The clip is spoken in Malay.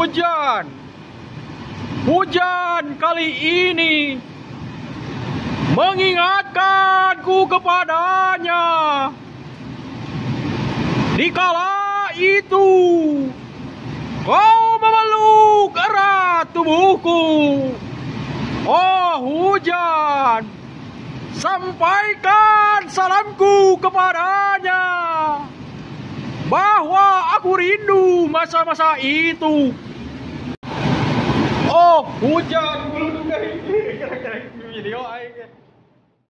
hujan. Hujan kali ini mengingatkanku kepadanya. Dikala itu kau memeluk erat tubuhku. Oh hujan, sampaikan salamku kepadanya bahwa aku rindu masa-masa itu. Oh hujan, belum dari video aja.